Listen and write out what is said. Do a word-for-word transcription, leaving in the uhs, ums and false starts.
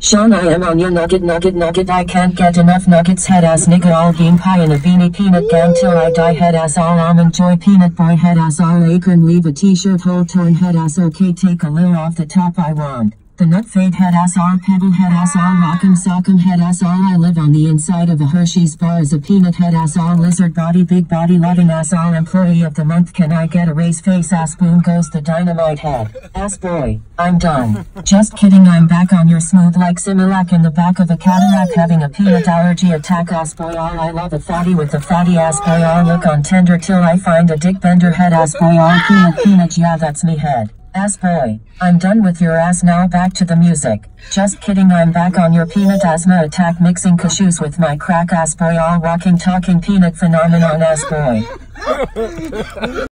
Sean, I am on your nugget nugget nugget. I can't get enough nuggets. Head ass nigga, all bean pie in a beanie. Peanut gang till I die. Head ass all almond joy. Peanut boy. Head ass all acorn. Leave a t-shirt hole torn. Head ass okay. Take a little off the top. I want the nut fade. Head ass all pebble. Head ass all rock'em sock'em. Head ass all I live on the inside of a Hershey's bar as a peanut. Head ass all lizard body. Big body loving ass all employee of the month. Can I get a raise face? Ass boom goes the dynamite head. Ass boy, I'm done. Just kidding, I'm back on your smooth like Similac in the back of a Cadillac having a peanut allergy attack. Ass boy, all I love a fatty with the fatty ass boy. All look on tender till I find a dick bender. Head ass boy, all peanut peanut. Yeah, that's me. Head ass boy, I'm done with your ass. Now back to the music. Just kidding, I'm back on your peanut asthma attack mixing cashews with my crack. Ass boy, all walking talking peanut phenomenon. Ass boy.